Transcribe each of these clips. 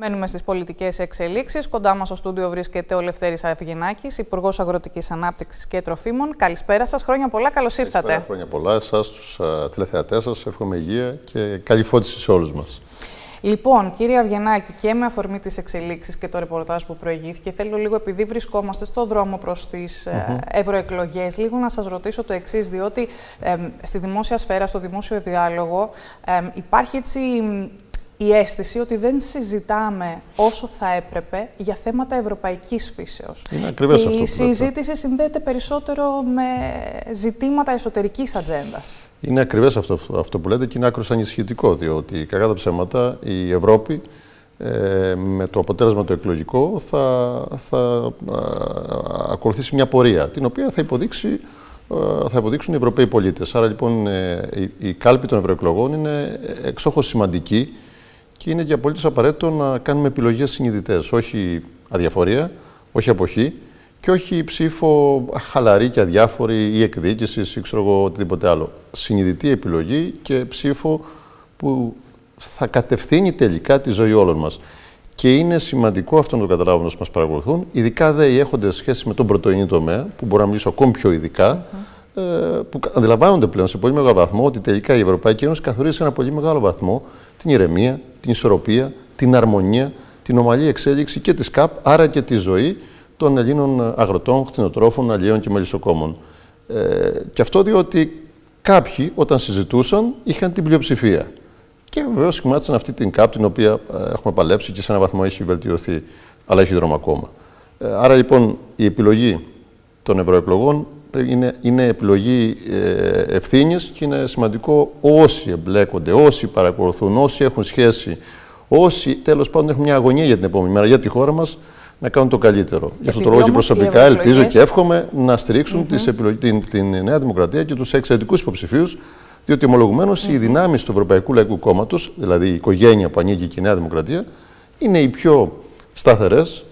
Μένουμε στις πολιτικές εξελίξεις. Κοντά μας στο στούντιο βρίσκεται ο Λευτέρης Αυγενάκης, Υπουργός Αγροτικής Ανάπτυξης και Τροφίμων. Καλησπέρα σας. Χρόνια πολλά. Καλώς ήρθατε. Καλησπέρα, χρόνια πολλά. Εσάς, τους τηλεθεατές σας, εύχομαι υγεία και καλή φώτιση σε όλους μας. Λοιπόν, κύριε Αυγενάκη, και με αφορμή τις εξελίξεις και το ρεπορτάζ που προηγήθηκε, θέλω λίγο, επειδή βρισκόμαστε στο δρόμο προς τις ευρωεκλογές, λίγο να σας ρωτήσω το εξής, διότι στη δημόσια σφαίρα, στο δημόσιο διάλογο, υπάρχει έτσι η αίσθηση ότι δεν συζητάμε όσο θα έπρεπε για θέματα ευρωπαϊκής φύσεως. Είναι ακριβές αυτό. Η συζήτηση συνδέεται περισσότερο με ζητήματα εσωτερικής ατζέντας. Είναι ακριβές αυτό που λέτε και είναι άκρως ανησυχητικό, διότι κακά τα ψέματα η Ευρώπη με το αποτέλεσμα το εκλογικό θα ακολουθήσει μια πορεία, την οποία θα υποδείξουν οι Ευρωπαίοι πολίτες. Άρα λοιπόν η κάλπη των ευρωεκλογών είναι εξόχως σημαντική και είναι και απολύτως απαραίτητο να κάνουμε επιλογές συνειδητές, όχι αδιαφορία, όχι αποχή και όχι ψήφο χαλαρή και αδιάφορη ή εκδίκησης ή ξέρω εγώ οτιδήποτε άλλο. Συνειδητή επιλογή και ψήφο που θα κατευθύνει τελικά τη ζωή όλων μας. Και είναι σημαντικό αυτό να το καταλάβουν όσοι μας παρακολουθούν, ειδικά οι έχοντες σχέση με τον πρωτοεινή τομέα, που μπορώ να μιλήσω ακόμη πιο ειδικά, που αντιλαμβάνονται πλέον σε πολύ μεγάλο βαθμό ότι τελικά η Ευρωπαϊκή Ένωση καθορίζει σε ένα πολύ μεγάλο βαθμό την ηρεμία, την ισορροπία, την αρμονία, την ομαλή εξέλιξη και της ΚΑΠ, άρα και τη ζωή των Ελλήνων αγροτών, κτηνοτρόφων, αλλιέων και μελισσοκόμων. Και αυτό διότι κάποιοι όταν συζητούσαν είχαν την πλειοψηφία. Και βεβαίως σχημάτισαν αυτή την ΚΑΠ, την οποία έχουμε παλέψει και σε έναν βαθμό έχει βελτιωθεί, αλλά έχει δρόμο ακόμα. Άρα λοιπόν η επιλογή των ευρωεκλογών είναι επιλογή ευθύνης και είναι σημαντικό όσοι εμπλέκονται, όσοι παρακολουθούν, όσοι έχουν σχέση, όσοι τέλος πάντων έχουν μια αγωνία για την επόμενη μέρα, για τη χώρα μας, να κάνουν το καλύτερο. Γι' αυτό το λόγο και προσωπικά ελπίζω και εύχομαι να στηρίξουν την Νέα Δημοκρατία και τους εξαιρετικούς υποψηφίους, διότι ομολογουμένως οι δυνάμεις του Ευρωπαϊκού Λαϊκού Κόμματος, δηλαδή η οικογένεια που ανήκει και η Νέα Δημοκρατία, είναι οι πιο σταθερές,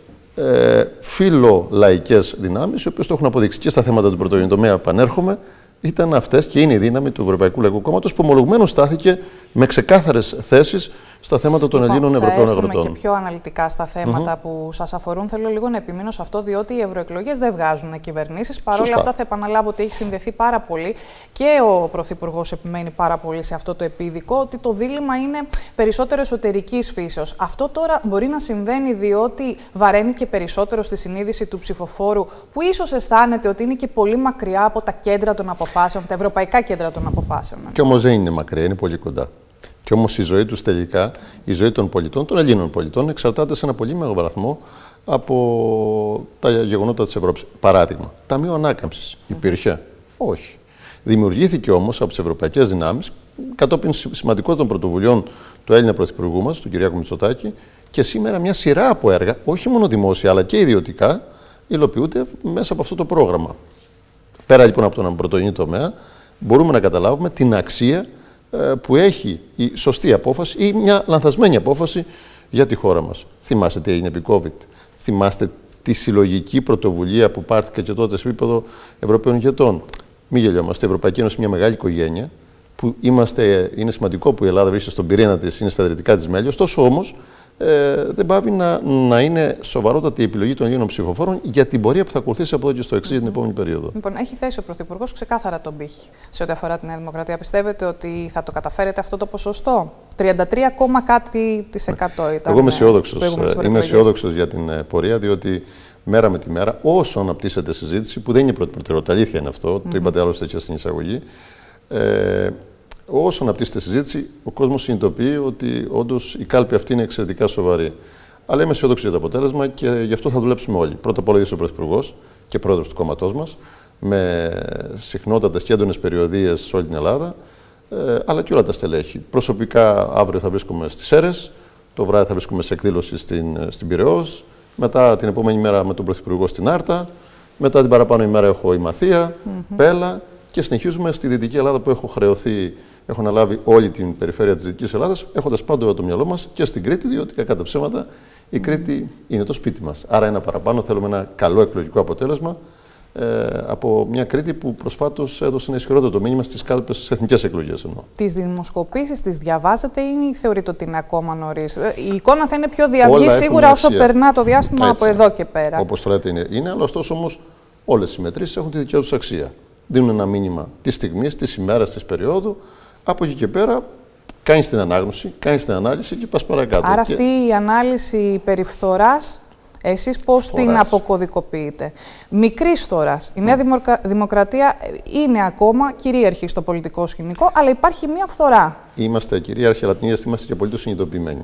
φιλολαϊκές δυνάμεις, οι οποίες το έχουν αποδείξει και στα θέματα του πρωτογενή τομέα, επανέρχομαι, ήταν αυτές και είναι η δύναμη του Ευρωπαϊκού Λαϊκού Κόμματος που ομολογουμένως στάθηκε με ξεκάθαρες θέσεις στα θέματα των Ελλήνων Ευρωπαίων αγροτών. Θα έρθουμε και πιο αναλυτικά στα θέματα που σας αφορούν. Θέλω λίγο να επιμείνω σε αυτό, διότι οι ευρωεκλογές δεν βγάζουν κυβερνήσεις. Παρ' όλα αυτά, θα επαναλάβω ότι έχει συνδεθεί πάρα πολύ και ο Πρωθυπουργός επιμένει πάρα πολύ σε αυτό το επίδικο, ότι το δίλημμα είναι περισσότερο εσωτερικής φύσεως. Αυτό τώρα μπορεί να συμβαίνει διότι βαραίνει και περισσότερο στη συνείδηση του ψηφοφόρου, που ίσως αισθάνεται ότι είναι και πολύ μακριά από τα κέντρα των αποφάσεων, τα ευρωπαϊκά κέντρα των αποφάσεων. Και όμως δεν είναι μακριά, είναι πολύ κοντά. Και όμως η ζωή τους τελικά, η ζωή των πολιτών, των Ελλήνων πολιτών, εξαρτάται σε ένα πολύ μεγάλο βαθμό από τα γεγονότα της Ευρώπης. Παράδειγμα, Ταμείο Ανάκαμψης υπήρχε? Όχι. Δημιουργήθηκε όμως από τις ευρωπαϊκές δυνάμεις, κατόπιν σημαντικών πρωτοβουλειών του Έλληνα Πρωθυπουργού μας, του Κυριάκου Μητσοτάκη, και σήμερα μια σειρά από έργα, όχι μόνο δημόσια αλλά και ιδιωτικά, υλοποιούνται μέσα από αυτό το πρόγραμμα. Πέρα λοιπόν από τον πρωτογενή τομέα, μπορούμε να καταλάβουμε την αξία που έχει η σωστή απόφαση ή μια λανθασμένη απόφαση για τη χώρα μας. Θυμάστε τι έγινε επί COVID. Θυμάστε τη συλλογική πρωτοβουλία που πάρθηκε και τότε σε επίπεδο Ευρωπαίων ηγετών. Μην γελιόμαστε. Η Ευρωπαϊκή Ένωση είναι μια μεγάλη οικογένεια που είναι σημαντικό που η Ελλάδα βρίσκεται στον πυρήνα της, είναι στα ιδρυτικά της μέλη. Ωστόσο όμως δεν πάβει να είναι σοβαρότατη η επιλογή των Ελλήνων ψηφοφόρων για την πορεία που θα ακολουθήσει από εδώ και στο εξής για την επόμενη περίοδο. Λοιπόν, έχει θέσει ο Πρωθυπουργός ξεκάθαρα τον πύχη σε ό,τι αφορά τη Νέα Δημοκρατία. Πιστεύετε ότι θα το καταφέρετε αυτό το ποσοστό? 33, κάτι της 100 ήταν. Εγώ είμαι αισιόδοξος για την πορεία, διότι μέρα με τη μέρα, όσο αναπτύσσεται συζήτηση, που δεν είναι πρώτη προτεραιότητα, αλήθεια είναι αυτό, το είπατε άλλωστε και στην εισαγωγή. Όσο αναπτύσσεται συζήτηση, ο κόσμος συνειδητοποιεί ότι όντως η κάλπη αυτή είναι εξαιρετικά σοβαρή. Αλλά είμαι αισιόδοξο για το αποτέλεσμα και γι' αυτό θα δουλέψουμε όλοι. Πρώτα απ' όλα, ο Πρωθυπουργός και πρόεδρος του κόμματός μας, με συχνότατες και έντονες περιοδίες σε όλη την Ελλάδα, αλλά και όλα τα στελέχη. Προσωπικά, αύριο θα βρίσκομαι στις Σέρρες, το βράδυ θα βρίσκομαι σε εκδήλωση στην Πειραιώς, μετά την επόμενη μέρα με τον Πρωθυπουργό στην Άρτα, μετά την παραπάνω ημέρα έχω η Μαθία, Πέλα και συνεχίζουμε στη Δυτική Ελλάδα που έχω αναλάβει όλη την περιφέρεια της Δυτικής Ελλάδας, έχοντας πάντοτε το μυαλό μας και στην Κρήτη, διότι κακά τα ψέματα η Κρήτη είναι το σπίτι μας. Άρα ένα παραπάνω, θέλουμε ένα καλό εκλογικό αποτέλεσμα, από μια Κρήτη που προσφάτως έδωσε ένα ισχυρότερο μήνυμα στις κάλπες στις εθνικές εκλογές. Τις δημοσκοπήσεις τις διαβάζετε ή θεωρείτε ότι είναι ακόμα νωρίς? Η εικόνα θα είναι πιο διαυγή σίγουρα όσο περνά το διάστημα από εδώ και πέρα. Όπως το λέτε είναι, αλλά ωστόσο όμως όλες οι μετρήσεις έχουν τη δικιά τους αξία. Δίνουν ένα μήνυμα της στιγμής, της ημέρας, της περίοδου. Από εκεί και πέρα κάνεις την ανάγνωση, κάνεις την ανάλυση και πας παρακάτω. Άρα αυτή η ανάλυση περί φθοράς, εσείς πώς την αποκωδικοποιείτε? Μικρής φθοράς. Η Νέα Δημοκρατία είναι ακόμα κυρίαρχη στο πολιτικό σκηνικό, αλλά υπάρχει μια φθορά. Είμαστε κυρίαρχοι, αλλά την ίδια στιγμή είμαστε και απολύτως συνειδητοποιημένοι.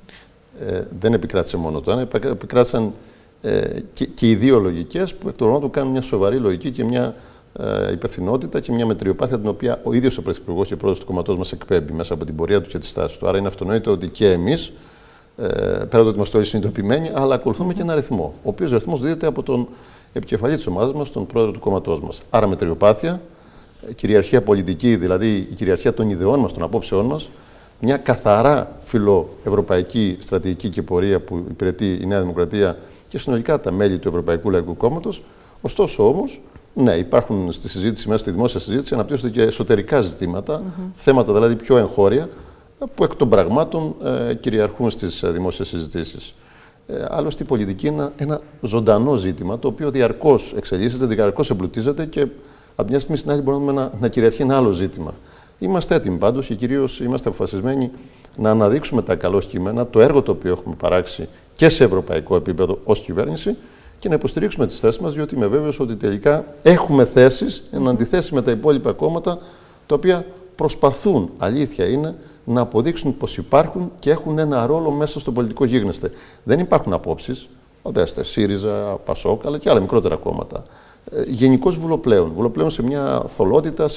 Δεν επικράτησε μόνο το ένα, επικράτησαν και οι δύο λογικές που εκ των ονόματων κάνουν μια σοβαρή λογική και μια υπευθυνότητα και μια μετριοπάθεια την οποία ο ίδιος ο Πρωθυπουργός και πρόεδρος του κομματός μας εκπέμπει μέσα από την πορεία του και τις τάσεις του. Άρα είναι αυτονόητο ότι και εμείς, πέρα από το ότι είμαστε όλοι συνειδητοποιημένοι, αλλά ακολουθούμε και ένα ρυθμό, ο οποίος ρυθμός δίδεται από τον επικεφαλή της ομάδας μας, τον πρόεδρο του κομματός μας. Άρα μετριοπάθεια, κυριαρχία πολιτική, δηλαδή η κυριαρχία των ιδεών μας, των απόψεών μας, μια καθαρά φιλοευρωπαϊκή στρατηγική και πορεία που υπηρετεί η Νέα Δημοκρατία και συνολικά τα μέλη του Ευρωπαϊκού Λαϊκού Κόμματος. Ωστόσο όμως, ναι, υπάρχουν στη συζήτηση, μέσα στη δημόσια συζήτηση, αναπτύσσονται και εσωτερικά ζητήματα, θέματα δηλαδή πιο εγχώρια, που εκ των πραγμάτων κυριαρχούν στις δημόσιες συζητήσεις. Άλλωστε, η πολιτική είναι ένα ζωντανό ζήτημα, το οποίο διαρκώς εξελίσσεται, διαρκώς εμπλουτίζεται και από μια στιγμή στην άλλη μπορούμε να κυριαρχεί ένα άλλο ζήτημα. Είμαστε έτοιμοι πάντως και κυρίως είμαστε αποφασισμένοι να αναδείξουμε τα καλώς κείμενα, το έργο το οποίο έχουμε παράξει και σε ευρωπαϊκό επίπεδο ως κυβέρνηση και να υποστηρίξουμε τις θέσεις μας, διότι είμαι βέβαιος ότι τελικά έχουμε θέσεις εν αντιθέσει με τα υπόλοιπα κόμματα, τα οποία προσπαθούν, αλήθεια είναι, να αποδείξουν πως υπάρχουν και έχουν ένα ρόλο μέσα στο πολιτικό γίγνεσθε. Δεν υπάρχουν απόψεις, οδέστε, ΣΥΡΙΖΑ, ΠΑΣΟΚ, αλλά και άλλα μικρότερα κόμματα. Γενικώς βουλοπλέουν. Βουλοπλέουν σε μια θολότητα,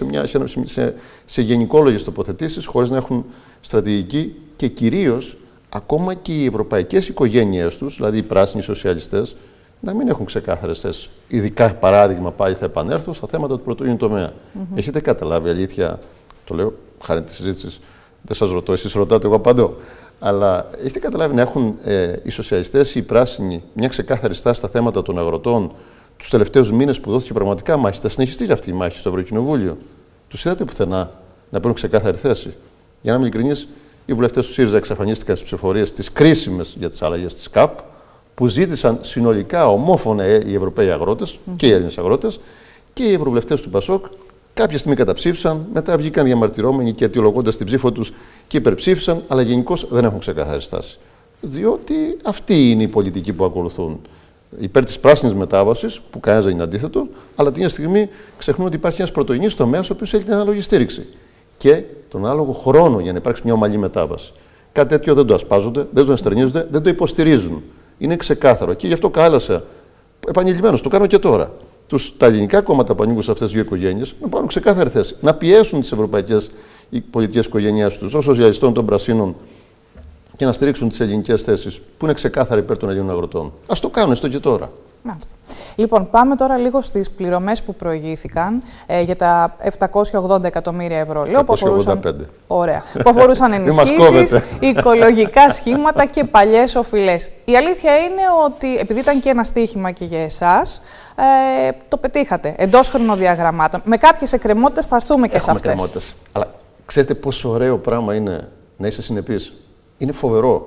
σε γενικόλογες τοποθετήσεις, χωρίς να έχουν στρατηγική και κυρίως ακόμα και οι ευρωπαϊκές οικογένειές τους, δηλαδή οι πράσινοι σοσιαλιστές, να μην έχουν ξεκάθαρες θέσεις. Ειδικά, παράδειγμα, πάλι θα επανέλθω στα θέματα του πρωτογενού τομέα. Έχετε καταλάβει, αλήθεια, το λέω χάρη τη συζήτηση, δεν σας ρωτώ, εσείς ρωτάτε, εγώ απαντώ. Αλλά έχετε καταλάβει να έχουν οι σοσιαλιστές ή οι πράσινοι μια ξεκάθαρη στάση στα θέματα των αγροτών τους τελευταίους μήνες που δόθηκε πραγματικά μάχη? Θα συνεχιστεί και αυτή η μάχη στο Ευρωκοινοβούλιο. Τους είδατε πουθενά να παίρνουν ξεκάθαρη θέση? Για να είμαι ειλικρινής, οι βουλευτές του ΣΥΡΙΖΑ εξαφανίστηκαν στις ψηφοφορίες τις κρίσιμες για τις αλλαγές της ΚΑΠ, που ζήτησαν συνολικά ομόφωνα οι Ευρωπαίοι αγρότες και οι Έλληνες αγρότες, και οι ευρωβουλευτές του ΠΑΣΟΚ κάποια στιγμή καταψήφισαν, μετά βγήκαν διαμαρτυρόμενοι και αιτιολογώντας την ψήφο τους και υπερψήφισαν, αλλά γενικώς δεν έχουν ξεκαθαρή στάση. Διότι αυτή είναι η πολιτική που ακολουθούν. Υπέρ της πράσινης μετάβασης, που κανένας δεν είναι αντίθετο, αλλά την ίδια στιγμή ξεχνούν ότι υπάρχει ένας πρωτογενής τομέας ο οποίος έχει την ανάλογη στήριξη και τον ανάλογο χρόνο για να υπάρξει μια ομαλή μετάβαση. Κάτι τέτοιο δεν το ασπάζονται, δεν το ενστερνίζονται, δεν το υποστηρίζουν. Είναι ξεκάθαρο και γι' αυτό κάλεσα επανειλημμένως, το κάνω και τώρα, τα ελληνικά κόμματα που ανήκουν σε αυτές τις δύο οικογένειες να πάρουν ξεκάθαρη θέση, να πιέσουν τις ευρωπαϊκές πολιτικές οικογένειές τους, των σοσιαλιστών, των πρασίνων, και να στηρίξουν τις ελληνικές θέσεις που είναι ξεκάθαρα υπέρ των Ελλήνων αγροτών. Ας το κάνουν έστω και τώρα. Μάλιστα. Λοιπόν, πάμε τώρα λίγο στις πληρωμές που προηγήθηκαν για τα 780 εκατομμύρια ευρώ. Λέω που αφορούσαν, ωραία, που αφορούσαν ενισχύσεις, οικολογικά σχήματα και παλιές οφειλές. Η αλήθεια είναι ότι, επειδή ήταν και ένα στοίχημα και για εσάς, το πετύχατε εντός χρονοδιαγραμμάτων. Με κάποιες εκκρεμότητες θα έρθουμε και σε αυτές. Εκκρεμότητες. Αλλά ξέρετε πόσο ωραίο πράγμα είναι να είσαι συνεπής? Είναι φοβερό.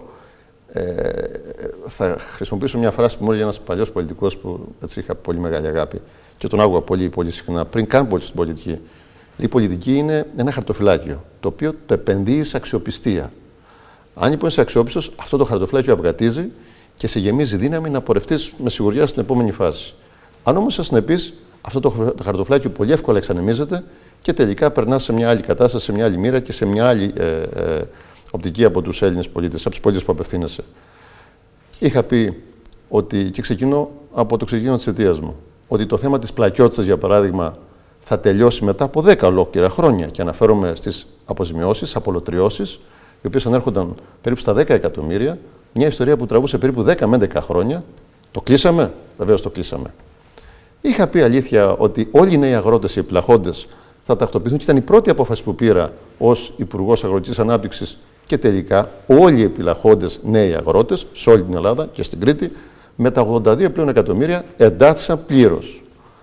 Θα χρησιμοποιήσω μια φράση που μου έλεγε ένας παλιός πολιτικός που έτσι είχα πολύ μεγάλη αγάπη και τον άκουγα πολύ, πολύ συχνά, πριν καν πολύ στην πολιτική. Η πολιτική είναι ένα χαρτοφυλάκιο, το οποίο το επενδύει σε αξιοπιστία. Αν λοιπόν είσαι αξιόπιστος, αυτό το χαρτοφυλάκιο αυγατίζει και σε γεμίζει δύναμη να πορευτείς με σιγουριά στην επόμενη φάση. Αν όμως είσαι συνεπής, αυτό το χαρτοφυλάκιο πολύ εύκολα εξανεμίζεται και τελικά περνά σε μια άλλη κατάσταση, σε μια άλλη μοίρα και σε μια άλλη οπτική από τους Έλληνες πολίτες, από τους πολίτες που απευθύνεσαι. Είχα πει ότι, και ξεκινώ από το ξεκίνημα της αιτίας μου, ότι το θέμα της πλακιότητας, για παράδειγμα, θα τελειώσει μετά από 10 ολόκληρα χρόνια. Και αναφέρομαι στις αποζημιώσεις, απολωτριώσεις, οι οποίες ανέρχονταν περίπου στα 10 εκατομμύρια, μια ιστορία που τραβούσε περίπου 10 με 11 χρόνια. Το κλείσαμε, βεβαίως το κλείσαμε. Είχα πει αλήθεια ότι όλοι οι νέοι αγρότες, οι επιλαχόντες, θα τακτοποιηθούν και ήταν η πρώτη απόφαση που πήρα ως Υπουργός Αγροτικής Ανάπτυξης. Και τελικά όλοι οι επιλαχόντες νέοι αγρότες σε όλη την Ελλάδα και στην Κρήτη με τα 82 πλέον εκατομμύρια εντάθησαν πλήρως.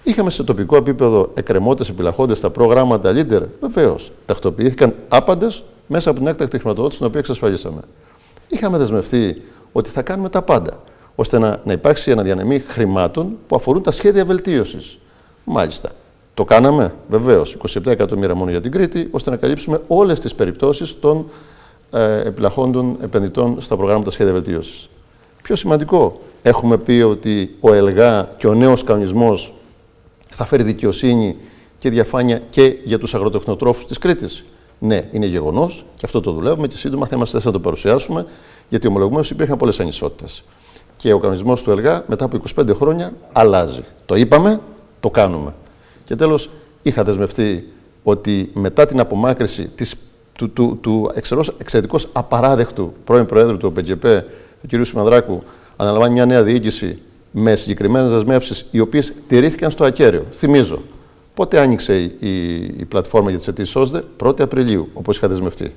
Είχαμε σε τοπικό επίπεδο εκκρεμότητες, επιλαχόντες στα προγράμματα leader. Βεβαίως. Τακτοποιήθηκαν άπαντες μέσα από την έκτακτη χρηματοδότηση την οποία εξασφαλίσαμε. Είχαμε δεσμευτεί ότι θα κάνουμε τα πάντα, ώστε να υπάρξει αναδιανομή χρημάτων που αφορούν τα σχέδια βελτίωσης. Μάλιστα. Το κάναμε, βεβαίως, 27 εκατομμύρια μόνο για την Κρήτη, ώστε να καλύψουμε όλες τις περιπτώσεις των επιλαχόντων επενδυτών στα προγράμματα σχέδια βελτίωσης. Πιο σημαντικό, έχουμε πει ότι ο ΕΛΓΑ και ο νέος κανονισμός θα φέρει δικαιοσύνη και διαφάνεια και για τους αγροτεχνοτρόφους της Κρήτης. Ναι, είναι γεγονός και αυτό το δουλεύουμε και σύντομα θα είμαστε να το παρουσιάσουμε, γιατί ομολογουμένως υπήρχαν πολλές ανισότητες. Και ο κανονισμός του ΕΛΓΑ μετά από 25 χρόνια αλλάζει. Το είπαμε, το κάνουμε. Και τέλος, είχα δεσμευτεί ότι μετά την απομάκρυση του εξαιρετικώς απαράδεκτου πρώην Προέδρου του ΟΠΕΚΕΠΕ, του κ. Σιμανδράκου, αναλαμβάνει μια νέα διοίκηση με συγκεκριμένες δεσμεύσεις, οι οποίες τηρήθηκαν στο ακέραιο. Θυμίζω, πότε άνοιξε η πλατφόρμα για τις αιτήσεις ΩΣΔΕ? 1η Απριλίου, όπως είχα δεσμευτεί.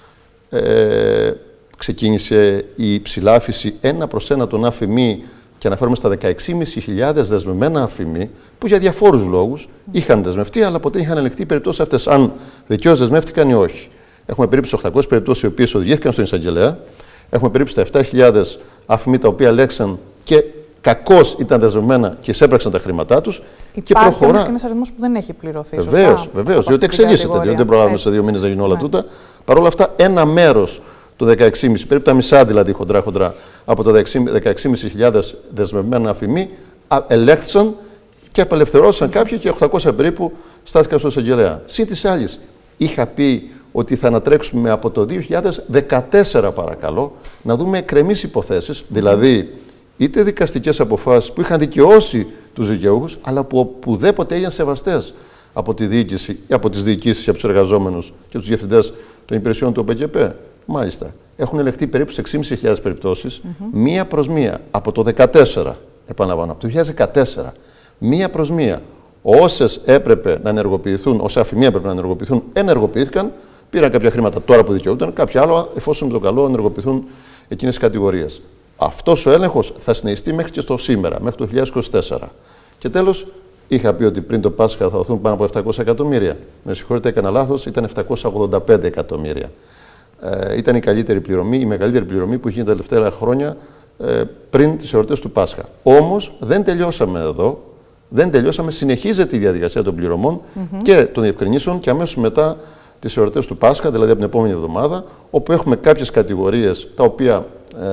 Ξεκίνησε η ψηλάφιση 1/1 των ΑΦΜΗ και αναφέρομαι στα 16.500 δεσμευμένα ΑΦΜΗ που για διαφόρους λόγους είχαν δεσμευτεί, αλλά ποτέ είχαν ελεγχθεί οι περιπτώσεις αυτές, αν δικαίως δεσμεύτηκαν ή όχι. Έχουμε περίπου 800 περιπτώσεις οι οποίες οδηγήθηκαν στον εισαγγελέα. Έχουμε περίπου στα 7.000 ΑΦΜΗ τα οποία λέξαν και κακώς ήταν δεσμευμένα και εισέπραξαν τα χρήματά τους. Υπάρχει όμως και ένας αριθμός που δεν έχει πληρωθεί. Βεβαίως, διότι εξελίσσεται, διότι δεν προγράμμαμε σε 2 μήνες να γίνουν όλα τούτα. Παρ' όλα αυτά, ένα μέρος του 16.500, περίπου τα μισά δηλαδή χοντρά, από τα 16.500 δεσμευμένα ΑΦΜΗ ελέγχθησαν και απελευθερώθησαν κάποιοι και 800 περίπου στάθηκαν στο εισαγγελέα. Συν της άλλης, είχα πει ότι θα ανατρέξουμε από το 2014, παρακαλώ, να δούμε εκκρεμείς υποθέσεις, δηλαδή είτε δικαστικές αποφάσεις που είχαν δικαιώσει τους δικαιούχους, αλλά που οπουδήποτε έγιναν σεβαστές από τη διοίκηση, από τις διοικήσεις, από τους εργαζόμενους και τους διευθυντές των υπηρεσιών του ΟΠΕΚΕΠΕ. Μάλιστα, έχουν ελεγχθεί περίπου σε 6.500 περιπτώσεις, μία προς μία, από το 2014, επαναλαμβάνω, από το 2014, μία προς μία. Όσες έπρεπε να ενεργοποιηθούν, όσα ΑΦΜΗ έπρεπε να ενεργοποιηθούν, ενεργοποιήθηκαν, πήραν κάποια χρήματα τώρα που δικαιούταν, κάποια άλλα, εφόσον με το καλό ενεργοποιηθούν εκείνες τις κατηγορίες. Αυτός ο έλεγχος θα συνεχιστεί μέχρι και στο σήμερα, μέχρι το 2024. Και τέλος, είχα πει ότι πριν το Πάσχα θα δοθούν πάνω από 700 εκατομμύρια. Με συγχωρείτε, έκανα λάθος, ήταν 785 εκατομμύρια. Ήταν η καλύτερη πληρωμή, η μεγαλύτερη πληρωμή που είχε τα τελευταία χρόνια πριν τις εορτές του Πάσχα. Όμως δεν τελειώσαμε εδώ, δεν τελειώσαμε, συνεχίζεται η διαδικασία των πληρωμών και των διευκρινήσεων και αμέσως μετά τις εορτές του Πάσχα, δηλαδή από την επόμενη εβδομάδα, όπου έχουμε κάποιες κατηγορίες τα οποία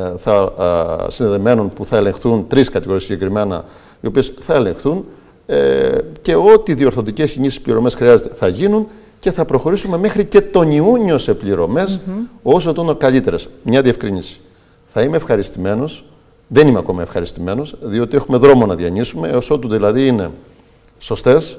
συνδεδεμένων που θα ελεγχθούν, 3 κατηγορίες συγκεκριμένα, οι οποίες θα ελεγχθούν και ό,τι διορθωτικές κινήσεις πληρωμές χρειάζεται θα γίνουν και θα προχωρήσουμε μέχρι και τον Ιούνιο σε πληρωμές όσο το καλύτερες. Μια διευκρίνηση. Θα είμαι ευχαριστημένος, δεν είμαι ακόμα ευχαριστημένος, διότι έχουμε δρόμο να διανύσουμε, έως ότου δηλαδή είναι σωστές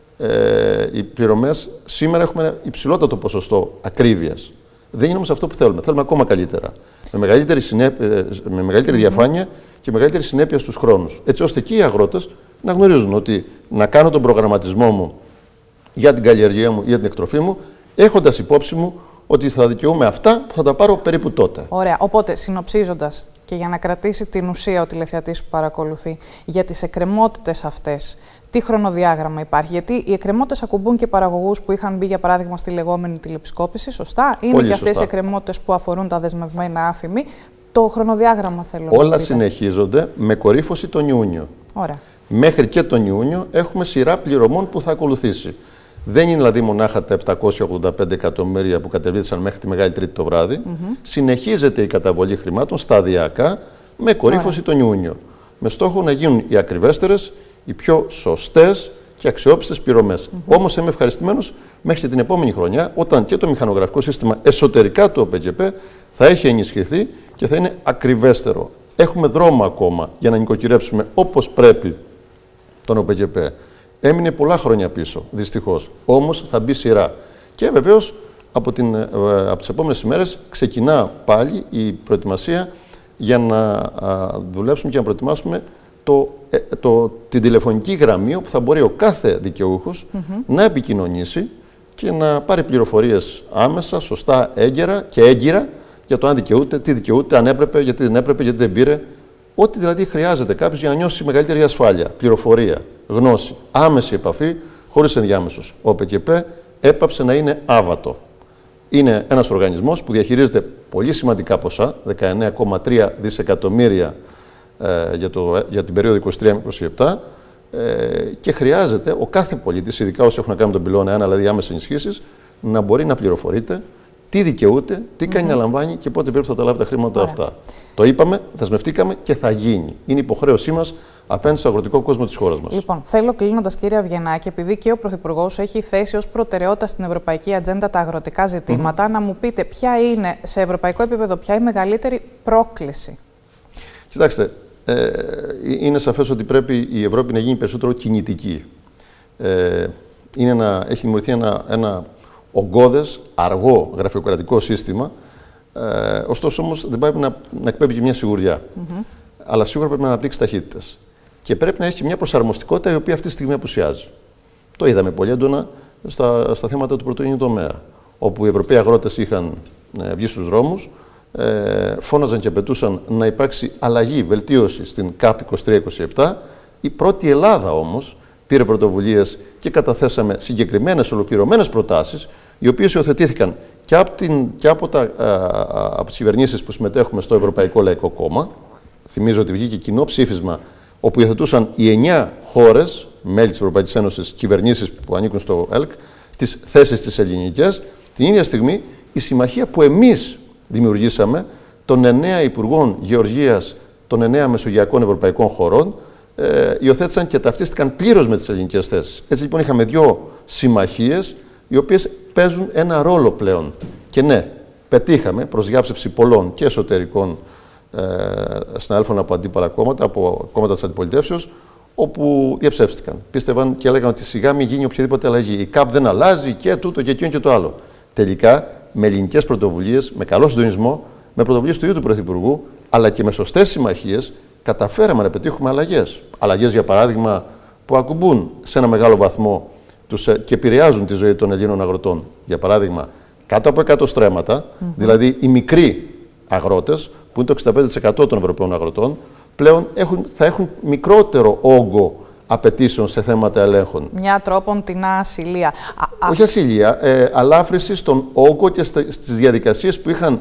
οι πληρωμές. Σήμερα έχουμε υψηλότατο ποσοστό ακρίβειας. Δεν είναι όμως αυτό που θέλουμε. Θέλουμε ακόμα καλύτερα. Με μεγαλύτερη διαφάνεια και μεγαλύτερη συνέπεια στους χρόνους. Έτσι ώστε και οι αγρότες να γνωρίζουν ότι να κάνω τον προγραμματισμό μου για την καλλιεργία μου ή για την εκτροφή μου, έχοντας υπόψη μου ότι θα δικαιούμαι αυτά που θα τα πάρω περίπου τότε. Ωραία. Οπότε, συνοψίζοντας και για να κρατήσει την ουσία ο τηλεθεατής που παρακολουθεί, για τις εκκρεμότητες αυτές, τι χρονοδιάγραμμα υπάρχει? Γιατί οι εκκρεμότητες ακουμπούν και παραγωγούς που είχαν μπει, για παράδειγμα, στη λεγόμενη τηλεψικόπηση. Σωστά. Είναι πολύ και αυτές σωστά. οι εκκρεμότητες που αφορούν τα δεσμευμένα ΑΦΜΗ. Το χρονοδιάγραμμα θέλω να Όλα συνεχίζονται με κορύφωση τον Ιούνιο. Ωραία. Μέχρι και τον Ιούνιο έχουμε σειρά πληρωμών που θα ακολουθήσει. Δεν είναι δηλαδή μονάχα τα 785 εκατομμύρια που κατεβήθησαν μέχρι τη Μεγάλη Τρίτη το βράδυ. Συνεχίζεται η καταβολή χρημάτων σταδιακά με κορύφωση τον Ιούνιο. Με στόχο να γίνουν οι ακριβέστερες, οι πιο σωστές και αξιόπιστες πληρωμές. Όμως είμαι ευχαριστημένος μέχρι και την επόμενη χρονιά, όταν και το μηχανογραφικό σύστημα εσωτερικά του ΟΠΕΚΕΠΕ θα έχει ενισχυθεί και θα είναι ακριβέστερο. Έχουμε δρόμο ακόμα για να νοικοκυρέψουμε όπως πρέπει τον ΟΠΕΚΕΠΕ. Έμεινε πολλά χρόνια πίσω, δυστυχώς. Όμως θα μπει σειρά. Και βεβαίως από τις επόμενες ημέρες ξεκινά πάλι η προετοιμασία για να δουλέψουμε και να προετοιμάσουμε την τηλεφωνική γραμμή όπου θα μπορεί ο κάθε δικαιούχος να επικοινωνήσει και να πάρει πληροφορίες άμεσα, σωστά, έγκαιρα και έγκυρα για το αν δικαιούται, τι δικαιούται, αν έπρεπε, γιατί δεν έπρεπε, γιατί δεν πήρε ό,τι δηλαδή χρειάζεται κάποιος για να νιώσει μεγαλύτερη ασφάλεια, πληροφορία, γνώση, άμεση επαφή, χωρίς ενδιάμεσους. Ο ΟΠΕΚΕΠ έπαψε να είναι άβατο. Είναι ένας οργανισμός που διαχειρίζεται πολύ σημαντικά ποσά, 19,3 δισεκατομμύρια για την περίοδο 23-27, και χρειάζεται ο κάθε πολίτης, ειδικά όσοι έχουν να κάνουν τον πυλώνα 1, δηλαδή άμεσες ενισχύσεις, να μπορεί να πληροφορείται τι δικαιούται, τι κάνει να λαμβάνει και πότε πρέπει να τα λάβει τα χρήματα αυτά. Το είπαμε, δεσμευτήκαμε και θα γίνει. Είναι υποχρέωσή μας απέναντι στο αγροτικό κόσμο της χώρας μας. Λοιπόν, θέλω κλείνοντας, κύριε Αβγενάκη, επειδή και ο Πρωθυπουργός έχει θέσει ως προτεραιότητα στην ευρωπαϊκή ατζέντα τα αγροτικά ζητήματα, να μου πείτε ποια είναι σε ευρωπαϊκό επίπεδο η μεγαλύτερη πρόκληση. Κοιτάξτε, είναι σαφές ότι πρέπει η Ευρώπη να γίνει περισσότερο κινητική. Έχει δημιουργηθεί ένα ογκώδες, αργό γραφειοκρατικό σύστημα, ωστόσο όμως δεν πάει να εκπέμπει και μια σιγουριά. Αλλά σίγουρα πρέπει να αναπτύξει ταχύτητες. Και πρέπει να έχει και μια προσαρμοστικότητα η οποία αυτή τη στιγμή απουσιάζει. Το είδαμε πολύ έντονα στα θέματα του πρωτογενή τομέα, όπου οι Ευρωπαίοι αγρότες είχαν βγει στους δρόμους, φώναζαν και απαιτούσαν να υπάρξει αλλαγή, βελτίωση στην ΚΑΠ 23-27. Η πρώτη Ελλάδα όμως πήρε πρωτοβουλίες και καταθέσαμε συγκεκριμένες ολοκληρωμένες προτάσεις, οι οποίες υιοθετήθηκαν και από τις κυβερνήσεις που συμμετέχουμε στο Ευρωπαϊκό Λαϊκό Κόμμα. Θυμίζω ότι βγήκε κοινό ψήφισμα όπου υιοθετούσαν οι 9 χώρες, μέλη της Ευρωπαϊκής Ένωσης, κυβερνήσεις που ανήκουν στο ΕΛΚ, τις θέσεις της ελληνικές. Την ίδια στιγμή η συμμαχία που εμείς δημιουργήσαμε των 9 Υπουργών Γεωργίας των 9 Μεσογειακών Ευρωπαϊκών χωρών, υιοθέτησαν και ταυτίστηκαν πλήρως με τις ελληνικές θέσεις. Έτσι λοιπόν είχαμε 2 συμμαχίες οι οποίες παίζουν ένα ρόλο πλέον. Και ναι, πετύχαμε προς διάψευση πολλών και εσωτερικών συναδέλφων από αντίπαλα κόμματα, από κόμματα της αντιπολιτεύσεως, όπου διαψεύστηκαν. Πίστευαν και έλεγαν ότι σιγά μην γίνει οποιαδήποτε αλλαγή. Η ΚΑΠ δεν αλλάζει και τούτο και εκείνο και το άλλο. Τελικά, με ελληνικές πρωτοβουλίες, με καλό συντονισμό, με πρωτοβουλίες του ίδιου του Πρωθυπουργού, αλλά και με σωστές συμμαχίες, καταφέραμε να πετύχουμε αλλαγές. Αλλαγές, για παράδειγμα, που ακουμπούν σε ένα μεγάλο βαθμό και επηρεάζουν τη ζωή των Ελλήνων αγροτών. Για παράδειγμα, κάτω από 100 στρέμματα, δηλαδή οι μικροί αγρότες, που είναι το 65% των Ευρωπαίων αγροτών, πλέον θα έχουν μικρότερο όγκο απαιτήσεων σε θέματα ελέγχων. Μια τρόπον την ασυλία. Όχι ασυλία, αλάφρυνση στον όγκο και στις διαδικασίες που είχαν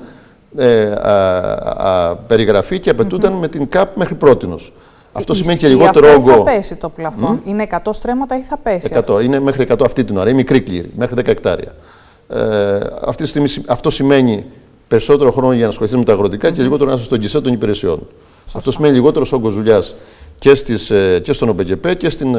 περιγραφεί και απαιτούνταν με την ΚΑΠ μέχρι πρότινος. Αυτό σημαίνει και λιγότερο όγκο. Θα πέσει το πλαφόν. Είναι 100 στρέμματα ή θα πέσει? 100. Είναι μέχρι 100 αυτή την ώρα. Είναι μικρή κλήρη, μέχρι 10 εκτάρια. Αυτή τη στιγμή αυτό σημαίνει περισσότερο χρόνο για να ασχοληθεί με τα αγροτικά και λιγότερο να είσαι στον γκισέ των υπηρεσιών. Αυτό σημαίνει λιγότερο όγκο δουλειά και στον ΟΠΕΚΕΠ και στην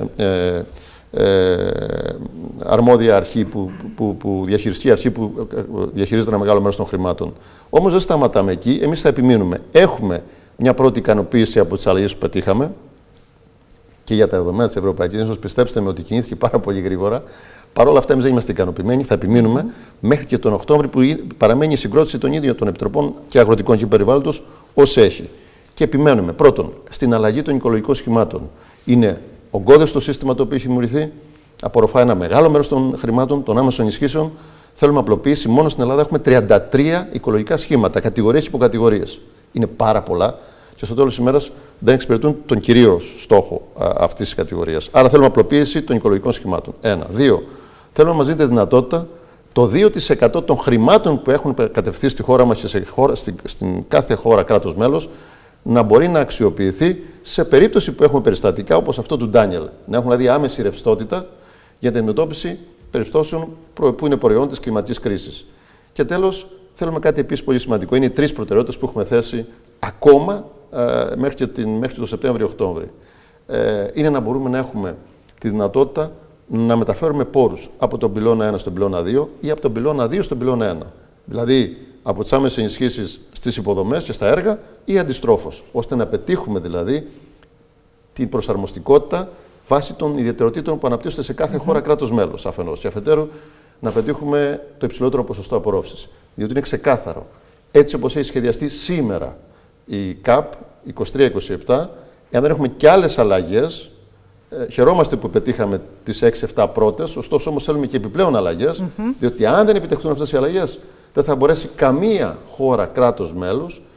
αρμόδια αρχή που διαχειρίζεται ένα μεγάλο μέρος των χρημάτων. Όμως δεν σταματάμε εκεί. Εμείς θα επιμείνουμε. Έχουμε μια πρώτη ικανοποίηση από τις αλλαγές που πετύχαμε και για τα δεδομένα της Ευρωπαϊκής Ένωσης. Πιστέψτε με ότι κινήθηκε πάρα πολύ γρήγορα. Παρ' όλα αυτά, εμείς δεν είμαστε ικανοποιημένοι. Θα επιμείνουμε μέχρι και τον Οκτώβρη, που παραμένει η συγκρότηση των ίδιων των Επιτροπών και Αγροτικών και Περιβάλλοντος ως έχει. Και επιμένουμε πρώτον στην αλλαγή των οικολογικών σχημάτων. Είναι ογκώδες το σύστημα το οποίο έχει δημιουργηθεί, απορροφά ένα μεγάλο μέρος των χρημάτων, των άμεσων ενισχύσεων. Θέλουμε απλοποίηση. Μόνο στην Ελλάδα έχουμε 33 οικολογικά σχήματα, κατηγορίες και υποκατηγορίες. Είναι πάρα πολλά και στο τέλος της ημέρας δεν εξυπηρετούν τον κυρίω στόχο αυτής της κατηγορίας. Άρα θέλουμε απλοποίηση των οικολογικών σχημάτων. 1. 2. Θέλουμε να μας δείτε δυνατότητα το 2% των χρημάτων που έχουν κατευθυνθεί στη χώρα μας και στην κάθε χώρα κράτος μέλος να μπορεί να αξιοποιηθεί σε περίπτωση που έχουμε περιστατικά όπως αυτό του Ντάνιελ. Να έχουμε δηλαδή άμεση ρευστότητα για την αντιμετώπιση περιπτώσεων που είναι προϊόν της κλιματικής κρίσης. Και τέλος, θέλουμε κάτι επίσης πολύ σημαντικό. Είναι οι 3 προτεραιότητες που έχουμε θέσει ακόμα μέχρι το Σεπτέμβριο-Οκτώβριο. Είναι να μπορούμε να έχουμε τη δυνατότητα να μεταφέρουμε πόρους από τον πυλώνα 1 στον πυλώνα 2 ή από τον πυλώνα 2 στον πυλώνα 1. Δηλαδή, από τις άμεσες ενισχύσεις στις υποδομές και στα έργα ή αντιστρόφως, ώστε να πετύχουμε δηλαδή την προσαρμοστικότητα βάσει των ιδιαιτεροτήτων που αναπτύσσονται σε κάθε χώρα κράτος μέλος αφενός και αφετέρου να πετύχουμε το υψηλότερο ποσοστό απορρόφησης. Διότι είναι ξεκάθαρο, έτσι όπως έχει σχεδιαστεί σήμερα η ΚΑΠ 23-27, εάν δεν έχουμε και άλλες αλλαγές, χαιρόμαστε που πετύχαμε τις 6-7 πρώτες, ωστόσο όμως θέλουμε και επιπλέον αλλαγές, διότι αν δεν επιτευχθούν αυτές οι αλλαγές, δεν θα μπορέσει καμία χώρα κράτος μέλος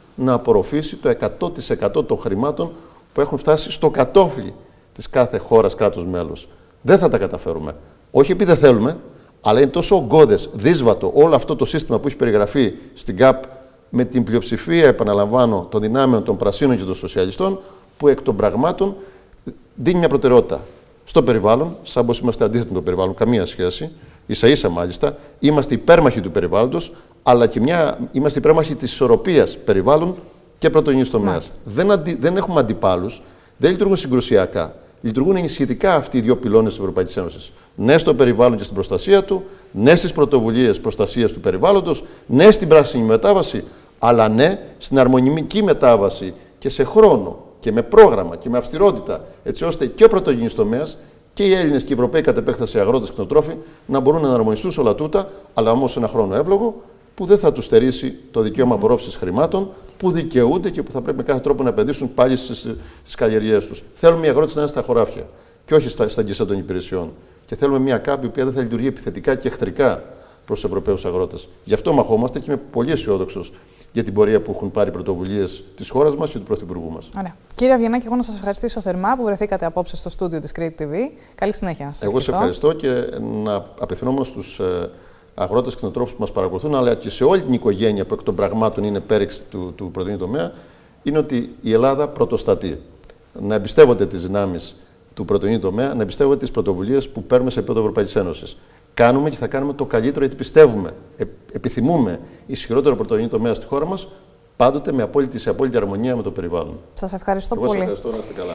να απορροφήσει το 100% των χρημάτων που έχουν φτάσει στο κατόφλι της κάθε χώρας κράτους μέλους. Δεν θα τα καταφέρουμε. Όχι επειδή δεν θέλουμε, αλλά είναι τόσο ογκώδες, δύσβατο όλο αυτό το σύστημα που έχει περιγραφεί στην ΚΑΠ με την πλειοψηφία, επαναλαμβάνω, των δυνάμεων των πρασίνων και των σοσιαλιστών, που εκ των πραγμάτων δίνει μια προτεραιότητα στο περιβάλλον, σαν πως είμαστε αντίθετοι με το περιβάλλον, καμία σχέση, ίσα-ίσα μάλιστα, είμαστε υπέρμαχοι του περιβάλλοντος, αλλά και είμαστε υπέρμαχοι της ισορροπίας περιβάλλον και πρωτογενής τομέας. Δεν έχουμε αντιπάλους, δεν λειτουργούν συγκρουσιακά. Λειτουργούν ενισχυτικά αυτοί οι δύο πυλώνες της Ευρωπαϊκής Ένωσης. Ναι στο περιβάλλον και στην προστασία του, ναι στις πρωτοβουλίες προστασίας του περιβάλλοντος, ναι στην πράσινη μετάβαση, αλλά ναι στην αρμονική μετάβαση και σε χρόνο και με πρόγραμμα και με αυστηρότητα, έτσι ώστε και ο πρωτογενής τομέας και οι Έλληνες και οι Ευρωπαίοι κατ' επέκταση αγρότες και κτηνοτρόφοι να μπορούν να εναρμονιστούν σε όλα τούτα, αλλά όμως σε ένα χρόνο εύλογο που δεν θα τους στερήσει το δικαίωμα απορρόφησης χρημάτων που δικαιούνται και που θα πρέπει με κάθε τρόπο να επενδύσουν πάλι στις καλλιεργίες τους. Θέλουμε οι αγρότες να είναι στα χωράφια και όχι στα γκισέ των υπηρεσιών. Και θέλουμε μια ΚΑΠ η οποία δεν θα λειτουργεί επιθετικά και εχθρικά προς τους Ευρωπαίους αγρότες. Γι' αυτό μαχόμαστε και είμαι πολύ αισιόδοξος για την πορεία που έχουν πάρει πρωτοβουλίες της χώρας μας και του Πρωθυπουργού μας. Ωραία. Κύριε Αβγενάκη, εγώ να σας ευχαριστήσω θερμά που βρεθήκατε απόψε στο στούντιο της Crete TV. Καλή συνέχεια να σας Εγώ σε ευχαριστώ και να απευθυνόμαστε στους αγρότες και κτηνοτρόφους που μας παρακολουθούν, αλλά και σε όλη την οικογένεια που εκ των πραγμάτων είναι πέριξη του πρωτογενή τομέα, είναι ότι η Ελλάδα πρωτοστατεί. Να εμπιστεύονται τις δυνάμεις του πρωτογενή τομέα, να εμπιστεύονται τις πρωτοβουλίες που παίρνουμε σε επίπεδο Ευρωπαϊκής Ένωσης. Κάνουμε και θα κάνουμε το καλύτερο γιατί πιστεύουμε, επιθυμούμε ισχυρότερο πρωτογενή τομέα στη χώρα μας, πάντοτε σε απόλυτη αρμονία με το περιβάλλον. Σας ευχαριστώ πολύ. Σας ευχαριστώ, να είστε καλά.